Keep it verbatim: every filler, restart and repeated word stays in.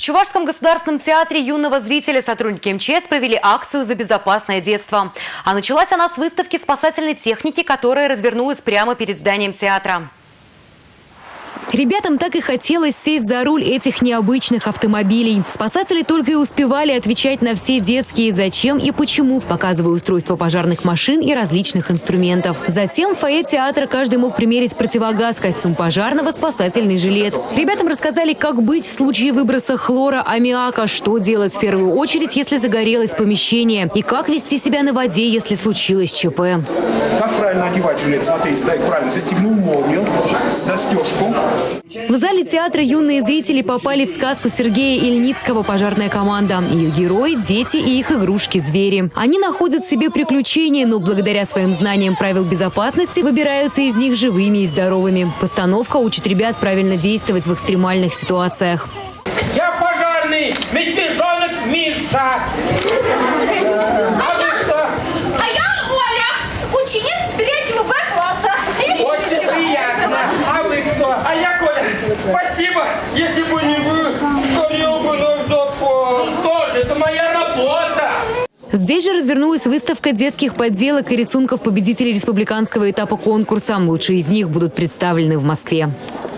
Чувашском государственном театре юного зрителя сотрудники эм че эс провели акцию «За безопасное детство». А началась она с выставки спасательной техники, которая развернулась прямо перед зданием театра. Ребятам так и хотелось сесть за руль этих необычных автомобилей. Спасатели только и успевали отвечать на все детские «зачем» и «почему», показывая устройство пожарных машин и различных инструментов. Затем в фойе театра каждый мог примерить противогаз, костюм пожарного, спасательный жилет. Ребятам рассказали, как быть в случае выброса хлора, аммиака, что делать в первую очередь, если загорелось помещение, и как вести себя на воде, если случилось ЧП. Как правильно одевать жилет? Смотрите, да, правильно. Застегнул молнию, застежку. В зале театра юные зрители попали в сказку Сергея Ильницкого «Пожарная команда». Ее герои – дети и их игрушки-звери. Они находят в себе приключения, но благодаря своим знаниям правил безопасности выбираются из них живыми и здоровыми. Постановка учит ребят правильно действовать в экстремальных ситуациях. Я пожарный медвежонок Миша. А вы кто? А я Оля, ученица третьего Б класса. Очень приятно. А вы кто? А я Коля. Спасибо. Если бы не вы, сгорел бы наш запас. Что же, это моя работа. Здесь же развернулась выставка детских подделок и рисунков победителей республиканского этапа конкурса. Лучшие из них будут представлены в Москве.